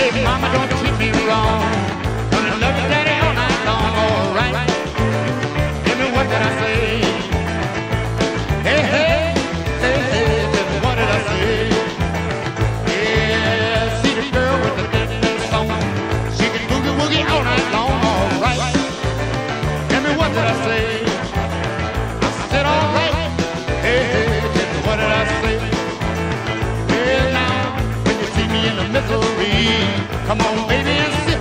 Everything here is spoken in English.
Hey, mama, don't treat me wrong. Gonna love you, daddy, all night long. All right. Tell me, what did I say? Hey, hey, hey, hey, tell me, what did I say? Yeah, see the girl with the dancing song. She can boogie woogie all night long. All right. Tell me, what did I say? I said, all right. Hey, hey, tell me, what did I say? Well, now, when you see me in the misery, come on, baby, and sit.